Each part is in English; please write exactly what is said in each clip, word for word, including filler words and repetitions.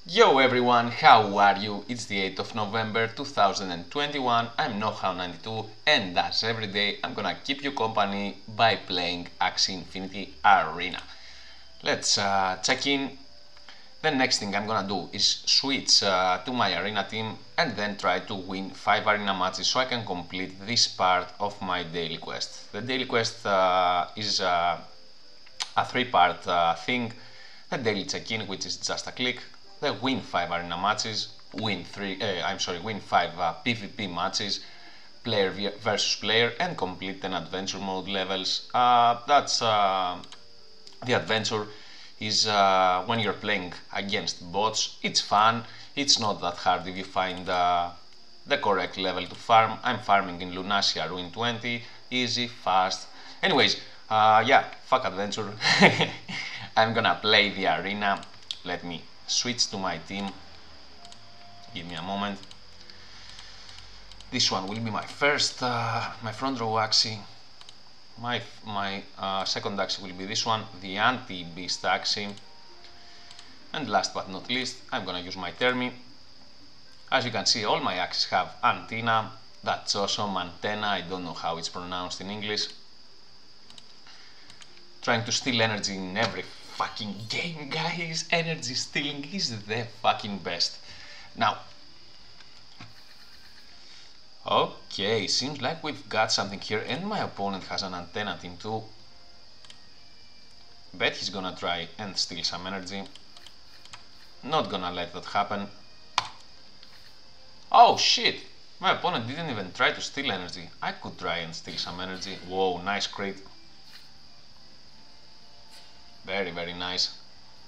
Yo everyone, how are you? It's the eighth of November two thousand twenty-one, I'm Nohow ninety-two and as every day I'm gonna keep you company by playing Axie Infinity Arena. Let's uh, check in. The next thing I'm gonna do is switch uh, to my arena team and then try to win five arena matches so I can complete this part of my daily quest. The daily quest uh, is uh, a three part uh, thing. The daily check-in, which is just a click. The win five arena matches, win three. Uh, I'm sorry, win five uh, PvP matches, player versus player, and complete ten adventure mode levels. Uh, that's uh, the adventure is uh, when you're playing against bots. It's fun. It's not that hard if you find uh, the correct level to farm. I'm farming in Lunasia Ruin twenty, easy, fast. Anyways, uh, yeah, fuck adventure. I'm gonna play the arena. Let me switch to my team. Give me a moment. This one will be my first, uh, my front row Axie. My, my uh, second Axie will be this one, the anti-beast Axie. And last but not least, I'm gonna use my Thermi. As you can see, all my Axies have antenna. That's awesome, antenna, I don't know how it's pronounced in English. Trying to steal energy in every fucking game, guys. Energy stealing is the fucking best. Now, okay, seems like we've got something here, and my opponent has an antenna team too. Bet he's gonna try and steal some energy. Not gonna let that happen. Oh shit! My opponent didn't even try to steal energy. I could try and steal some energy. Whoa, nice crit. Very, very nice.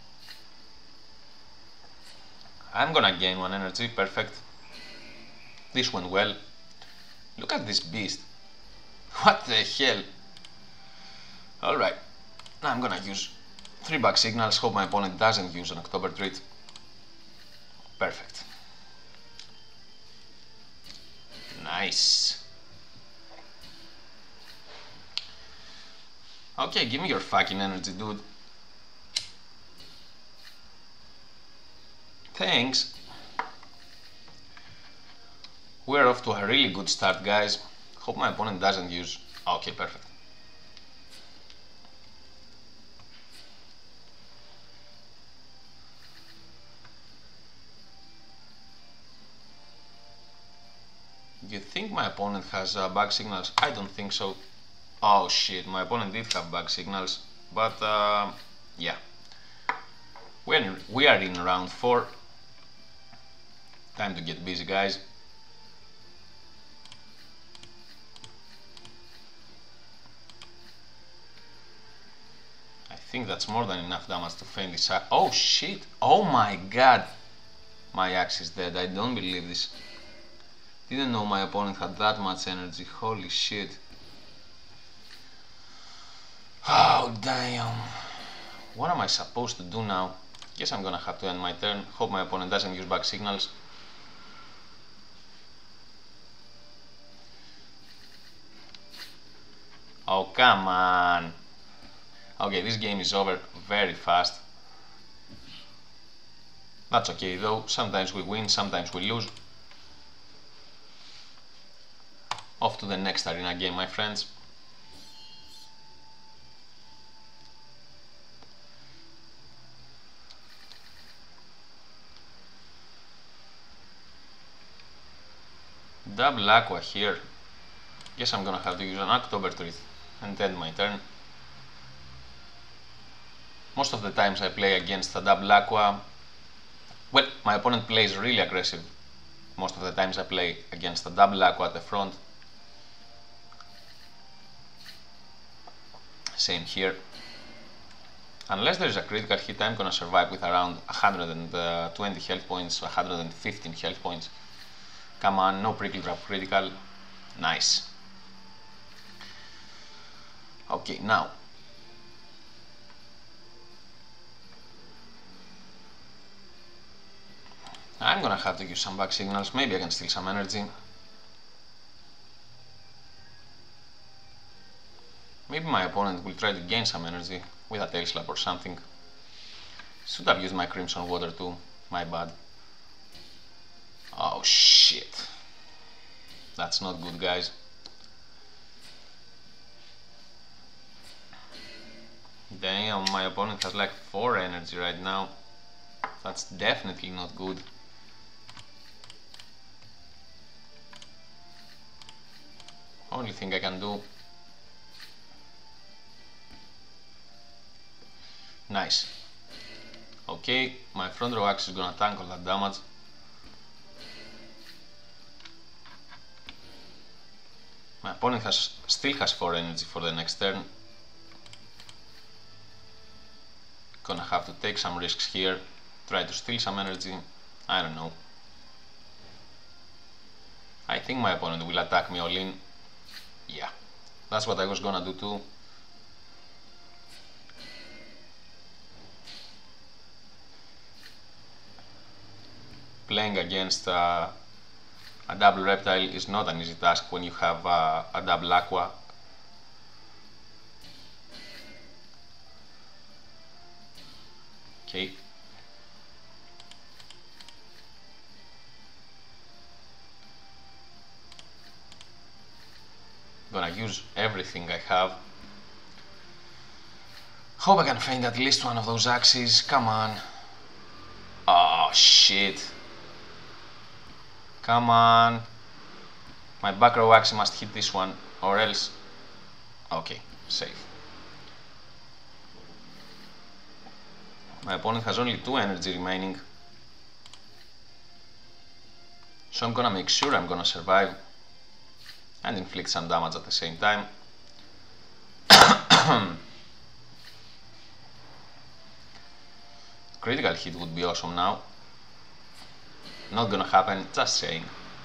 I'm gonna gain one energy, perfect. This went well. Look at this beast. What the hell? Alright, now I'm gonna use three back signals. Hope my opponent doesn't use an October treat. Perfect. Nice. Okay, give me your fucking energy, dude. Thanks. We're off to a really good start, guys. Hope my opponent doesn't use... Okay, perfect. You think my opponent has uh, back signals? I don't think so. Oh shit, my opponent did have back signals. But, uh, yeah. We're in, we are in round four. Time to get busy, guys. I think that's more than enough damage to feint this. Oh shit! Oh my god! My axe is dead. I don't believe this. Didn't know my opponent had that much energy. Holy shit. Oh damn. What am I supposed to do now? Guess I'm gonna have to end my turn. Hope my opponent doesn't use back signals. Oh, come on. Okay, this game is over very fast. That's okay though. Sometimes we win, sometimes we lose. Off to the next arena game, my friends. Double Aqua here. Guess I'm gonna have to use an October treat and end my turn. Most of the times I play against a double Aqua. Well, my opponent plays really aggressive. Most of the times I play against a double Aqua at the front. Same here. Unless there's a critical hit, I'm gonna survive with around one hundred twenty health points, one hundred fifteen health points. Come on, no prickle trap critical. Nice. Okay, now. I'm gonna have to use some back signals. Maybe I can steal some energy. Maybe my opponent will try to gain some energy with a tail slap or something. Should have used my Crimson Water too. My bad. Oh shit. That's not good, guys. Damn, my opponent has like four energy right now. That's definitely not good. Only thing I can do. Nice. Okay, my front row Axie is gonna tank all that damage. My opponent has still has four energy for the next turn. Gonna have to take some risks here. Try to steal some energy. I don't know. I think my opponent will attack me all in. Yeah, that's what I was gonna do too. Playing against uh, a double reptile is not an easy task when you have uh, a double aqua. Okay. Gonna use everything I have. Hope I can find at least one of those Axies. Come on. Oh shit. Come on. My back row Axie must hit this one, or else. Okay, safe. My opponent has only two energy remaining. So I'm gonna make sure I'm gonna survive and inflict some damage at the same time. Critical hit would be awesome now. Not gonna happen, just saying.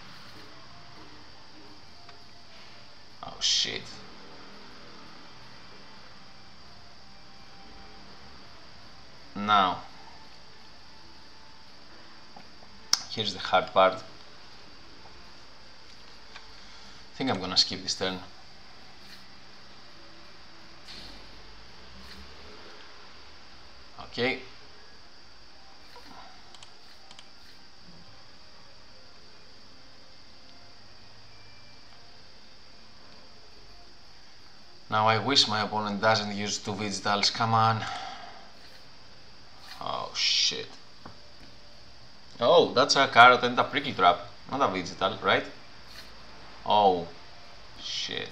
Oh shit. Now, here's the hard part. I think I'm gonna skip this turn. Okay. Now I wish my opponent doesn't use two Vigitals, come on. Oh shit. Oh, that's a carrot and a prickly trap, not a Vigital, right? Oh shit.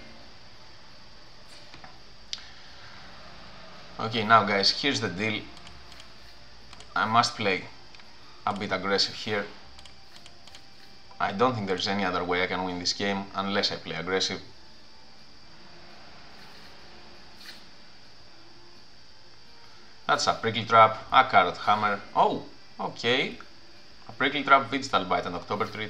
Okay, now guys, here's the deal. I must play a bit aggressive here. I don't think there's any other way I can win this game unless I play aggressive. That's a prickly trap, a carrot hammer. Oh, okay. A prickly trap, Vegetal Bite and October Treat.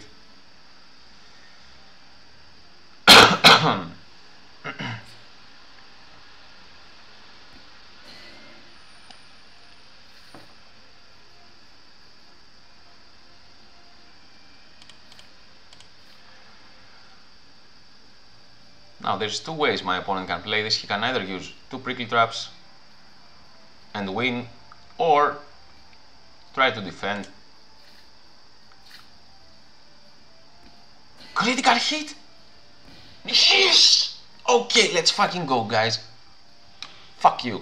Now there's two ways my opponent can play this. He can either use two prickly traps and win, or try to defend. Critical hit? Yes! Okay, let's fucking go, guys. Fuck you.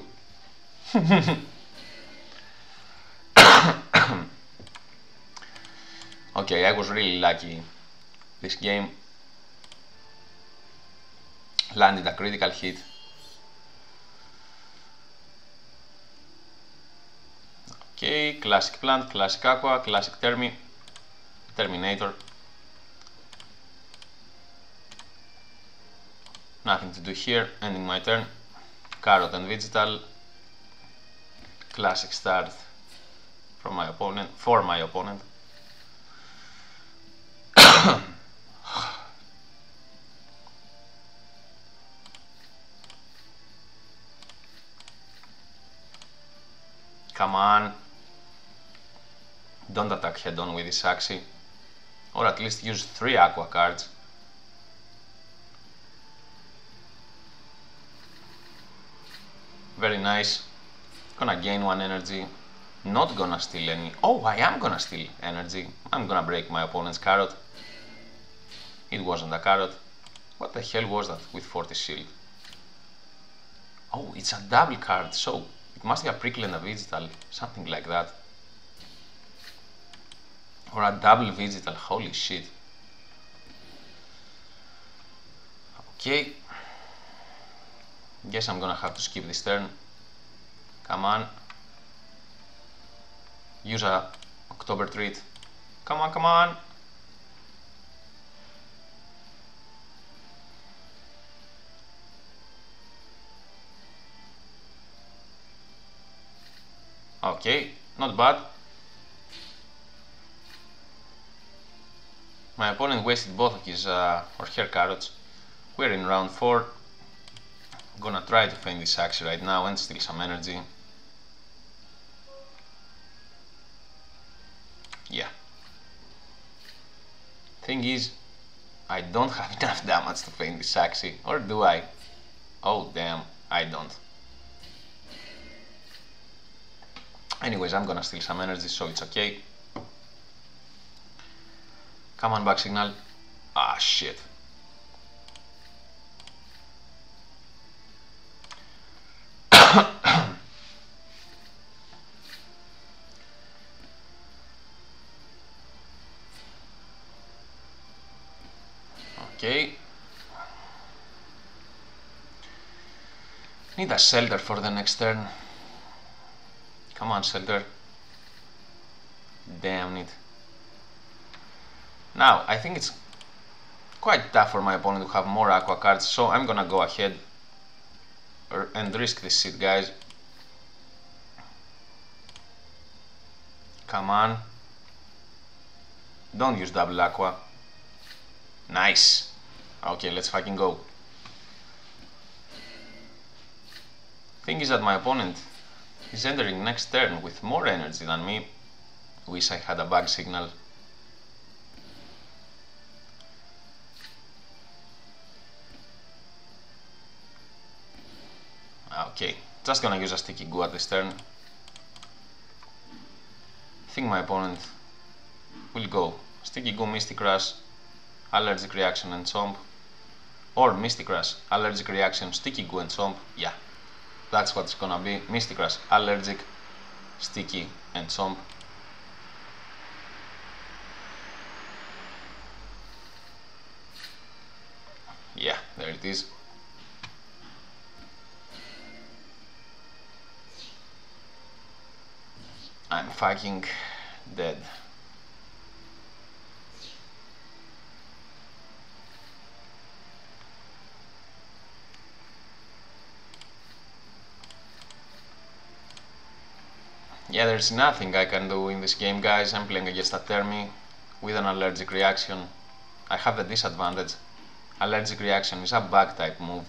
Okay, I was really lucky this game. Landed a critical hit. Okay, classic plant, classic aqua, classic Termi, Terminator. Nothing to do here, ending my turn. Carrot and Vegetal. Classic start from my opponent, for my opponent. Come on. Don't attack head on with this Axie. Or at least use three aqua cards. Very nice. Gonna gain one energy. Not gonna steal any. Oh, I am gonna steal energy. I'm gonna break my opponent's carrot. It wasn't a carrot. What the hell was that with forty shield? Oh, it's a double card, so it must be a prickle and a vegetal, something like that. Or a double vegetal, holy shit. Okay. Guess I'm gonna have to skip this turn. Come on. Use a October treat. Come on, come on. Okay, not bad. My opponent wasted both of his uh, or her carrots. We're in round four. I'm gonna try to feint this Axie right now and steal some energy. Yeah. Thing is, I don't have enough damage to feint this Axie, or do I? Oh damn, I don't. Anyways, I'm gonna steal some energy, so it's okay. Come on, back signal. Ah, shit. Okay. Need a shelter for the next turn. Come on, shelter. Damn it. Now, I think it's quite tough for my opponent to have more aqua cards, so I'm gonna go ahead and risk this shit, guys. Come on. Don't use double aqua. Nice. Okay, let's fucking go. Thing is that my opponent is entering next turn with more energy than me. Wish I had a bug signal. Okay, just gonna use a sticky goo at this turn. I think my opponent will go sticky goo, Misty Crush, allergic reaction and chomp, or Misty Crush, allergic reaction, sticky goo and chomp. Yeah, that's what it's gonna be. Misty Crush, allergic, sticky and chomp. Yeah, there it is. I'm fucking dead. Yeah, there's nothing I can do in this game, guys. I'm playing against a Termi with an allergic reaction. I have the disadvantage. Allergic reaction is a bug type move.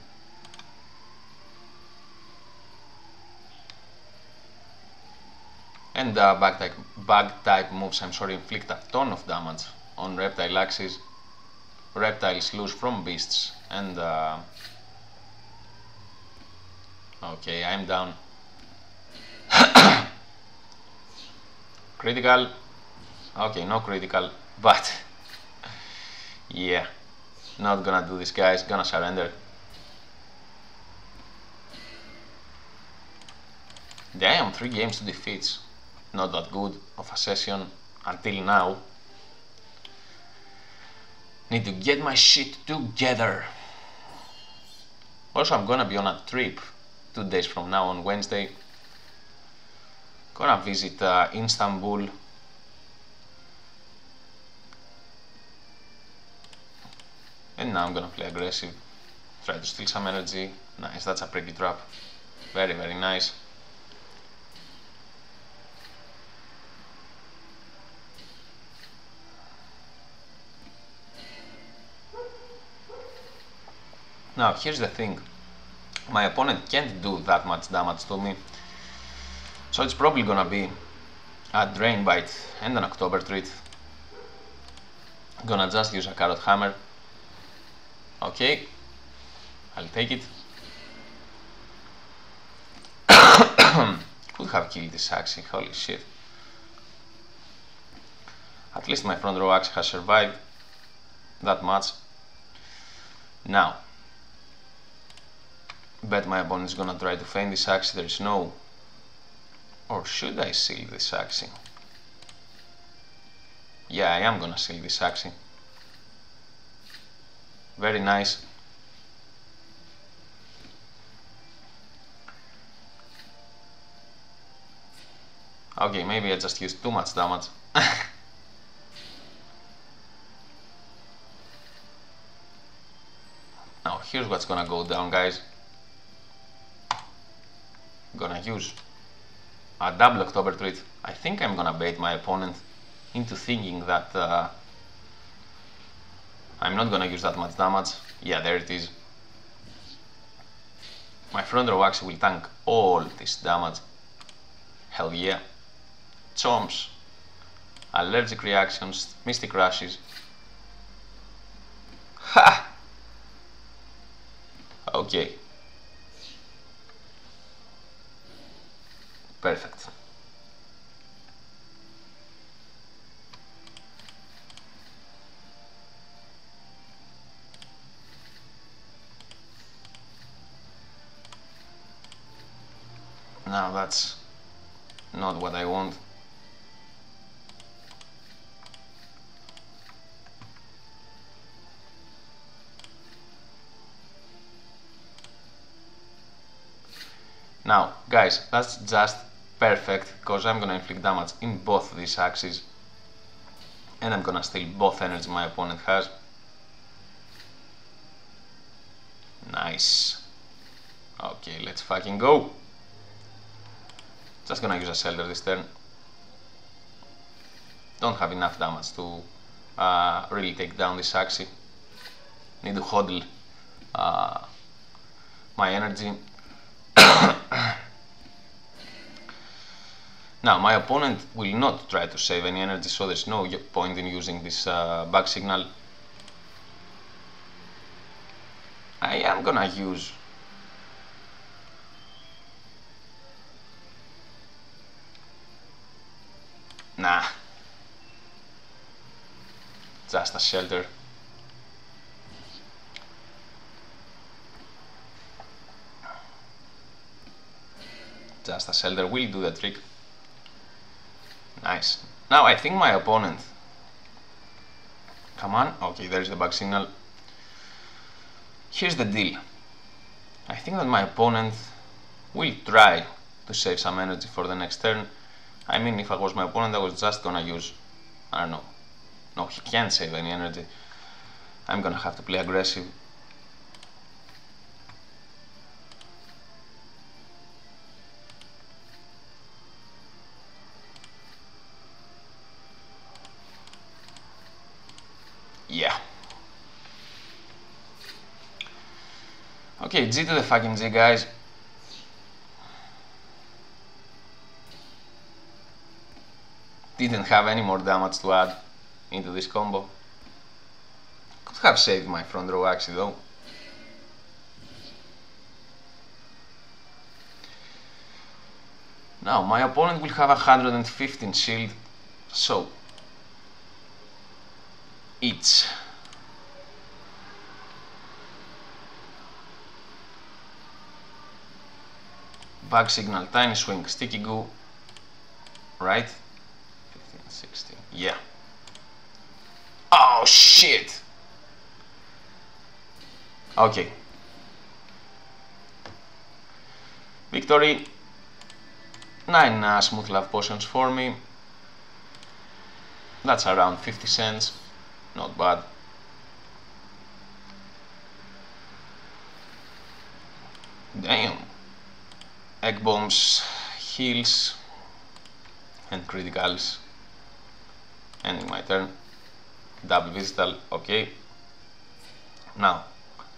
And uh, bug type, bug type moves, I'm sorry, inflict a ton of damage on reptile axes. Reptiles lose from beasts and uh, okay, I'm down. Critical. Okay, no critical, but yeah, not gonna do this, guys. Gonna surrender. Damn, three games to defeats. Not that good of a session until now. Need to get my shit together. Also, I'm gonna be on a trip two days from now on Wednesday. Gonna visit uh, Istanbul. And now I'm gonna play aggressive. Try to steal some energy. Nice, that's a prickly trap. Very, very nice. Now, here's the thing. My opponent can't do that much damage to me. So it's probably gonna be a Drain Bite and an October Treat. Gonna just use a Carrot Hammer. Okay, I'll take it. Could have killed this Axie, holy shit. At least my front row Axie has survived that much. Now, bet my opponent is gonna try to feint this Axie, there is no... Or should I seal this Axie? Yeah, I am gonna seal this Axie. Very nice. Okay, maybe I just used too much damage. Now here's what's gonna go down, guys. I'm gonna use a double October treat. I think I'm gonna bait my opponent into thinking that uh, I'm not gonna use that much damage. Yeah, there it is. My front row Axie will tank all this damage. Hell yeah. Chomps, allergic reactions, mystic rushes. Ha! Okay. Perfect. Now that's not what I want. Now, guys, that's just perfect, because I'm gonna inflict damage in both these axes, and I'm gonna steal both energy my opponent has. Nice. Okay, let's fucking go. Just gonna use a shelter this turn. Don't have enough damage to uh, really take down this Axie. Need to hodl uh, my energy. Now, my opponent will not try to save any energy, so there's no point in using this uh, back signal. I am gonna use Nah. Just a shelter. Just a shelter will do the trick. Nice. Now I think my opponent... Come on. Okay, there's the back signal. Here's the deal. I think that my opponent will try to save some energy for the next turn. I mean, if I was my opponent, I was just gonna use... I don't know. No, he can't save any energy. I'm gonna have to play aggressive. Yeah. Okay, G to the fucking G, guys. Didn't have any more damage to add into this combo. Could have saved my front row Axie though. Now my opponent will have one hundred fifteen shield, so it's back signal, tiny swing, sticky goo, right? fifteen, sixteen, yeah. Oh shit! Okay. Victory. Nine uh, smooth love potions for me. That's around fifty cents. Not bad. Damn. Egg bombs, heals, and criticals. Ending my turn. Double visital, okay. Now,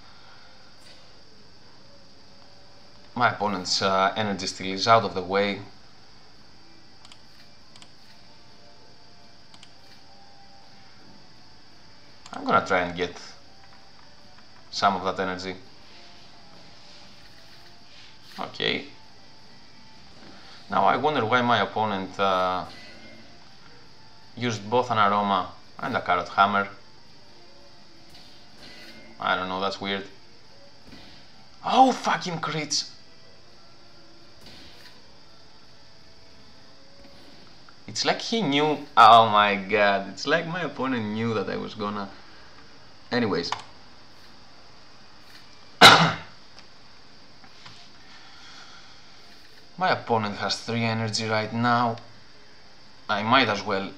my opponent's uh, energy steal is out of the way. I'm gonna try and get some of that energy. Okay. Now I wonder why my opponent uh, used both an aroma and a carrot hammer. I don't know, that's weird. Oh, fucking crits! It's like he knew. Oh my god, it's like my opponent knew that I was gonna. Anyways. My opponent has three energy right now. I might as well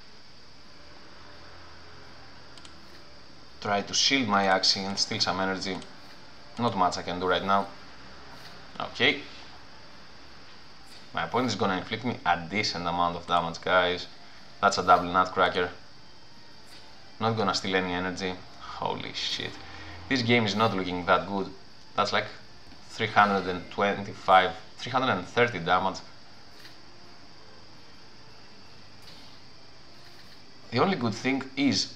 try to shield my Axie and steal some energy. Not much I can do right now. Okay. My opponent is gonna inflict me a decent amount of damage, guys. That's a double nutcracker. Not gonna steal any energy. Holy shit. This game is not looking that good. That's like three hundred twenty-five, three hundred thirty damage. The only good thing is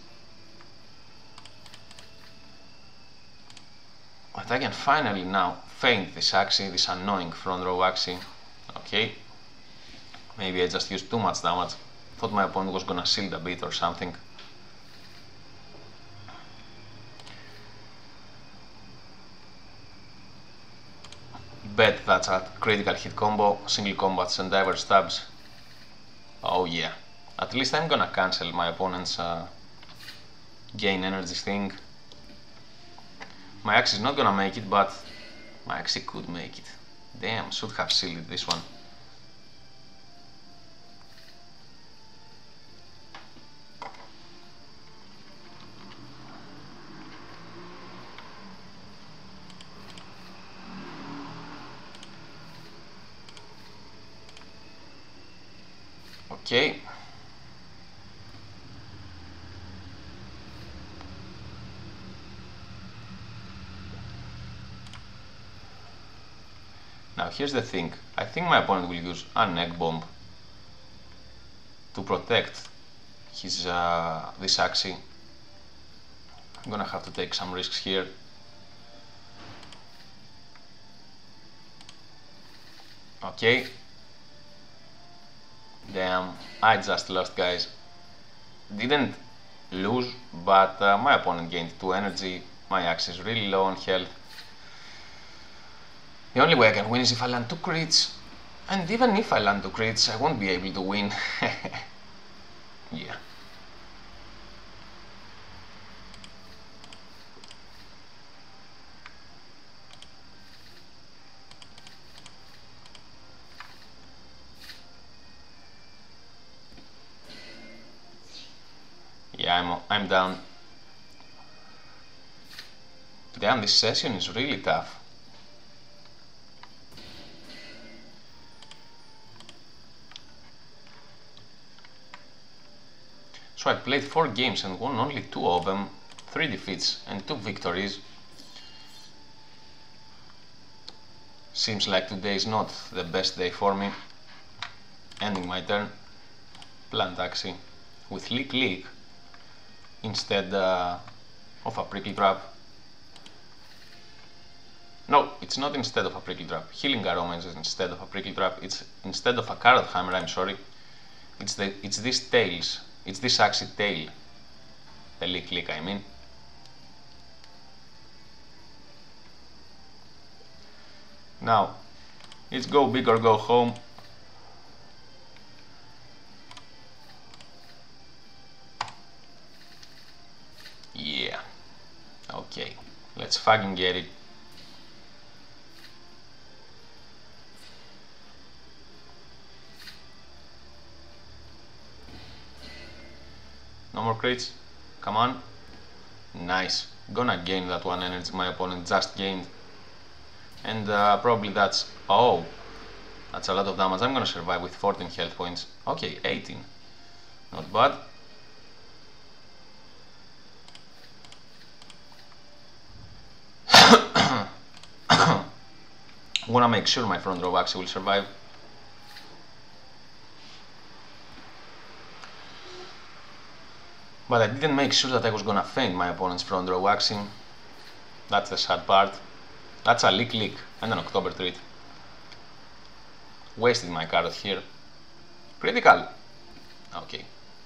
that I can finally now feint this Axie, this annoying front row Axie. Okay. Maybe I just used too much damage. Thought my opponent was gonna shield a bit or something. Bet that's a critical hit combo, single combats and diver stabs. Oh yeah. At least I'm gonna cancel my opponent's uh, gain energy thing. My Axie is not gonna make it, but my Axie could make it. Damn, should have shielded this one. Okay. Now here's the thing. I think my opponent will use an egg bomb to protect his uh, this Axie. I'm gonna have to take some risks here. Okay. Damn, I just lost, guys. Didn't lose, but uh, my opponent gained two energy. My Axie is really low on health. The only way I can win is if I land two crits. And even if I land two crits, I won't be able to win. Yeah. Yeah, I'm, I'm down. Damn, this session is really tough. So I played four games and won only two of them, three defeats and two victories. Seems like today is not the best day for me. Ending my turn. Plant Axie with Leak Leak instead uh, of a Prickly Trap. No, it's not instead of a Prickly Trap. Healing Aroma is instead of a Prickly Trap. It's instead of a Carrot Hammer, I'm sorry. It's the it's this tails. It's this Axie tail. The Leak Leak, I mean. Now, it's go big or go home. Yeah. Okay. Let's fucking get it. No more crits. Come on. Nice. Gonna gain that one energy my opponent just gained. And uh, probably that's... Oh! That's a lot of damage. I'm gonna survive with fourteen health points. Okay, eighteen. Not bad. Wanna make sure my front row Axie will survive. But I didn't make sure that I was gonna feint my opponent's front row Axie. That's the sad part. That's a Leak Leak and an October Treat. Wasted my card here. Critical! Okay.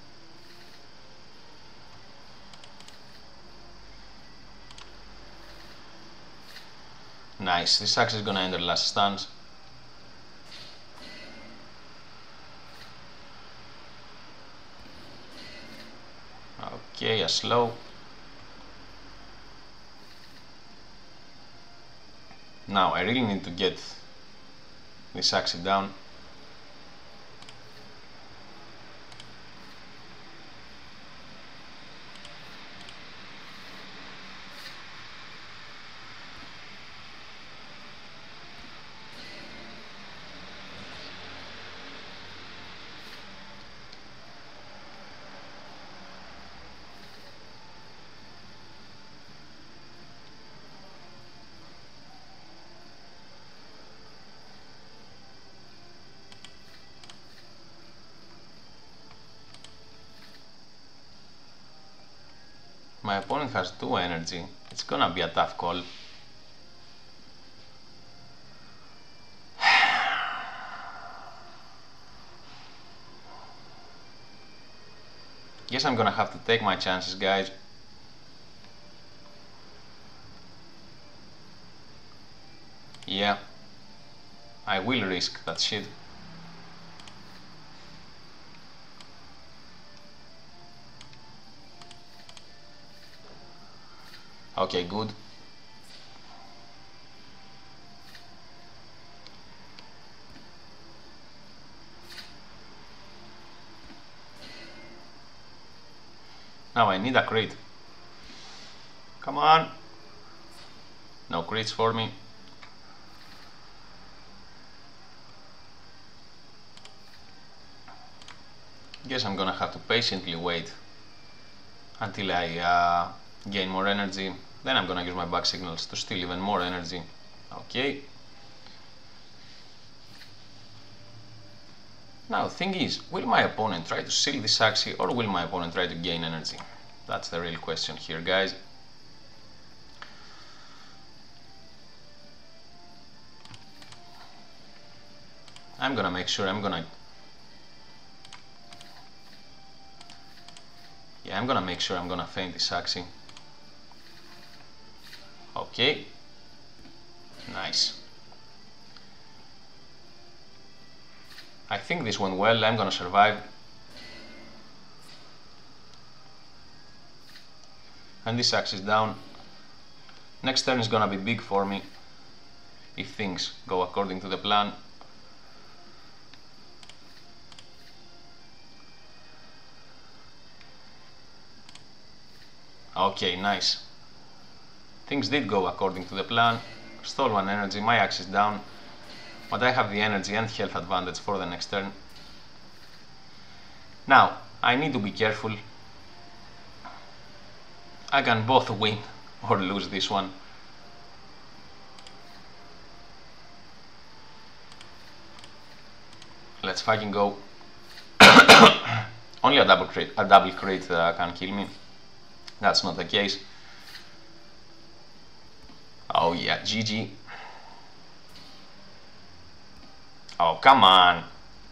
Nice, this Axie is gonna enter last stance. Okay, a slow. Now I really need to get this Axie down. My opponent has two energy. It's gonna be a tough call. Guess I'm gonna have to take my chances, guys. Yeah, I will risk that shit. Okay, good. Now I need a crit. Come on. No crits for me. Guess I'm gonna have to patiently wait until I uh, gain more energy. Then I'm gonna use my back signals to steal even more energy. Okay. Now, thing is, will my opponent try to seal this Axie or will my opponent try to gain energy? That's the real question here, guys. I'm gonna make sure I'm gonna... Yeah, I'm gonna make sure I'm gonna feint this Axie. Okay. Nice. I think this went well. I'm gonna survive. And this Axie is down. Next turn is gonna be big for me if things go according to the plan. Okay, nice. Things did go according to the plan. Stole one energy, my Axie is down. But I have the energy and health advantage for the next turn. Now, I need to be careful. I can both win or lose this one. Let's fucking go. Only a double crit, a double crit uh, can kill me. That's not the case. Oh yeah, G G. Oh, come on.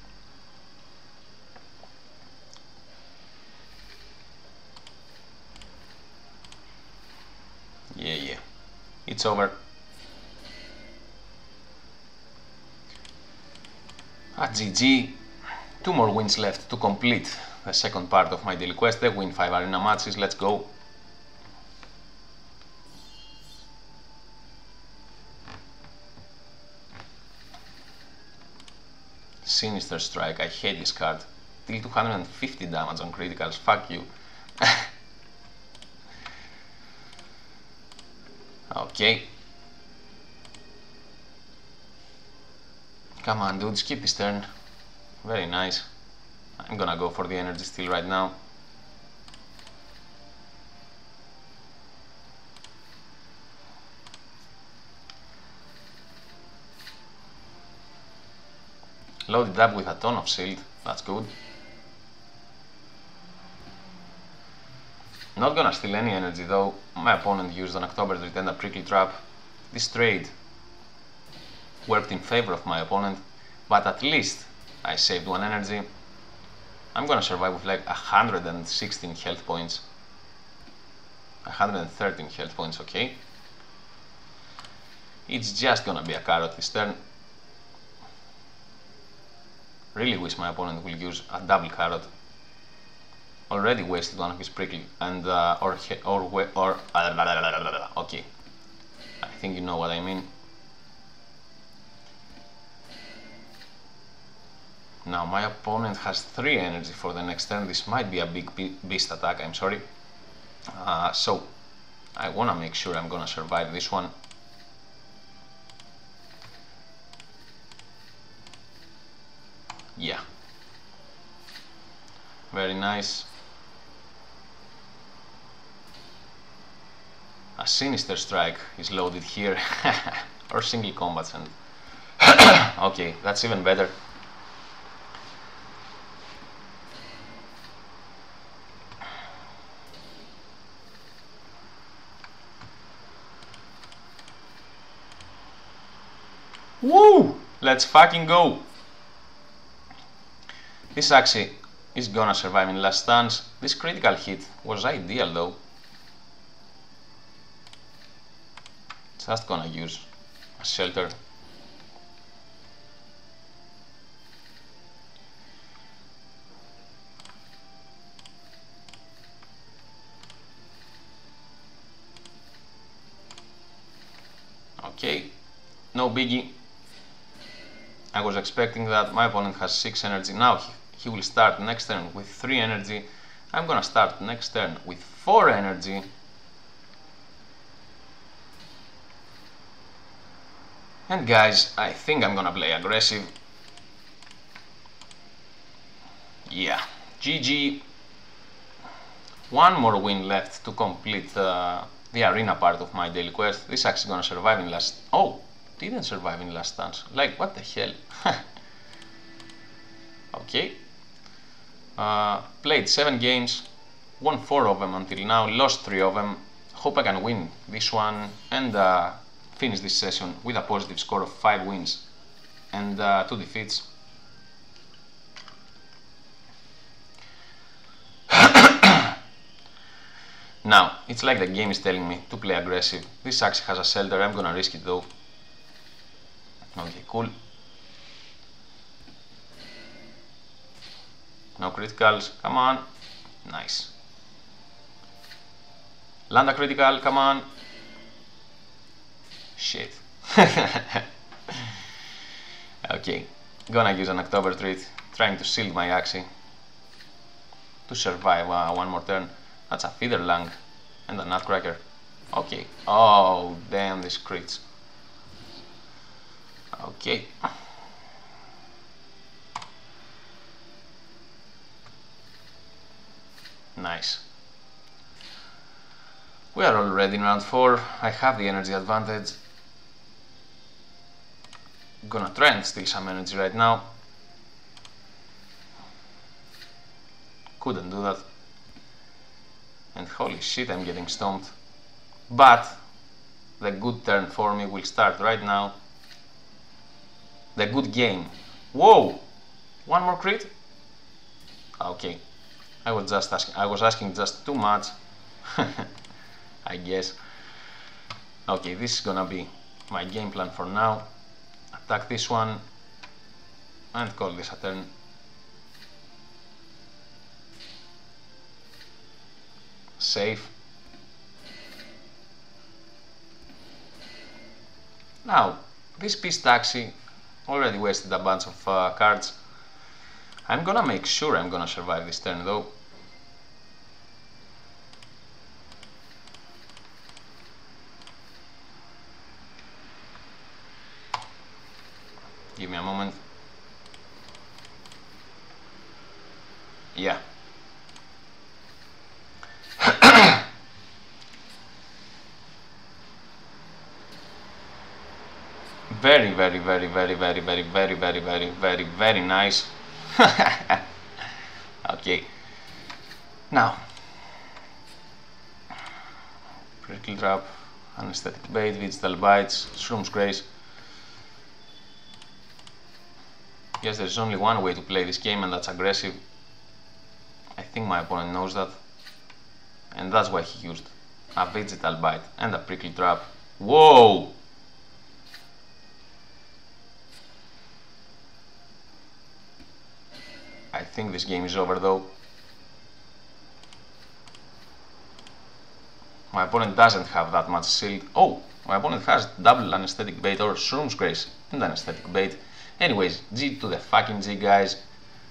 Yeah, yeah. It's over. Ah, G G. Two more wins left to complete the second part of my daily quest, the win five arena matches. Let's go. Sinister Strike, I hate this card. Deal two hundred fifty damage on criticals, fuck you. Okay. Come on, dude, skip this turn. Very nice. I'm gonna go for the energy steal right now. Loaded up with a ton of shield, that's good. Not gonna steal any energy though. My opponent used an October's Return a prickly trap. This trade worked in favor of my opponent. but at least I saved one energy. I'm gonna survive with like one hundred sixteen health points. one hundred thirteen health points, okay. It's just gonna be a carrot this turn. Really wish my opponent will use a double carrot. Already wasted one of his prickly and uh, or or or uh, okay. I think you know what I mean. Now my opponent has three energy for the next turn. This might be a big beast attack, I'm sorry. Uh, so I wanna make sure I'm gonna survive this one. Yeah. Very nice. A Sinister Strike is loaded here. Or single combats and okay, that's even better. Woo! Let's fucking go! This Axie is gonna survive in last stance. This critical hit was ideal though. Just gonna use a shelter. Okay, no biggie. I was expecting that. My opponent has six energy. Now he, he will start next turn with three energy. I'm gonna start next turn with four energy. And guys, I think I'm gonna play aggressive. Yeah, G G. One more win left to complete uh, the arena part of my daily quest. This actually gonna survive in last... Oh! Didn't survive in last stance. Like, what the hell? Okay. Uh, played seven games, won four of them until now, lost three of them. Hope I can win this one and uh, finish this session with a positive score of five wins and uh, two defeats. Now, it's like the game is telling me to play aggressive. This actually has a shelter, I'm gonna risk it though. Okay, cool. No criticals, come on. Nice. Land a critical, come on. Shit. Okay, gonna use an October Treat, trying to shield my Axie to survive uh, one more turn. That's a Feather Lung and a Nutcracker. Okay. Oh, damn, these crits. Okay. Nice. We are already in round four. I have the energy advantage. Gonna try and steal some energy right now. Couldn't do that. And holy shit, I'm getting stomped. But the good turn for me will start right now. The good game. Whoa! One more crit? Okay. I was just asking I was asking just too much. I guess. Okay, this is gonna be my game plan for now. Attack this one and call this a turn. Save. Now, this beast Axie already wasted a bunch of uh, cards. I'm gonna make sure I'm gonna survive this turn though. Give me a moment. Yeah. Very, very, very, very, very, very, very, very, very, very, very nice. Okay. Now, Prickle Trap, Anesthetic Bait, Digital Bites, Shroom's Grace. Yes, there's only one way to play this game, and that's aggressive. I think my opponent knows that. And that's why he used a Vegetal Bite and a Prickly Trap. Whoa! I think this game is over though. My opponent doesn't have that much shield. Oh, my opponent has double Anesthetic Bait or Shroom's Grace and Anesthetic Bait. Anyways, G to the fucking G, guys.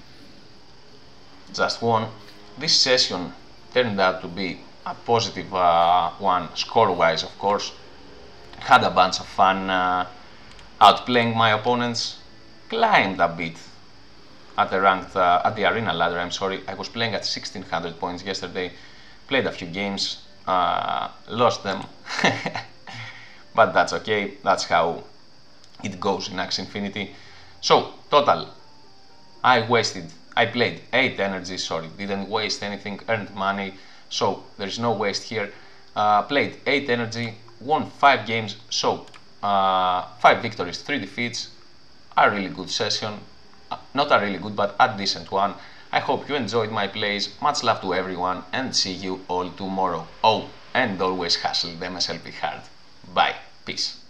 Just won. This session turned out to be a positive uh, one, score-wise, of course. Had a bunch of fun uh, outplaying my opponents. Climbed a bit at the ranked, uh, at the arena ladder. I'm sorry. I was playing at sixteen hundred points yesterday. Played a few games, uh, lost them, but that's okay. That's how it goes in Axie Infinity. So total, I wasted. I played eight energy. Sorry, didn't waste anything. Earned money. So there's no waste here. Uh, played eight energy, won five games. So uh, five victories, three defeats. A really good session. Uh, not a really good, but a decent one. I hope you enjoyed my plays. Much love to everyone, and see you all tomorrow. Oh, and always hustle the M S L P hard. Bye. Peace.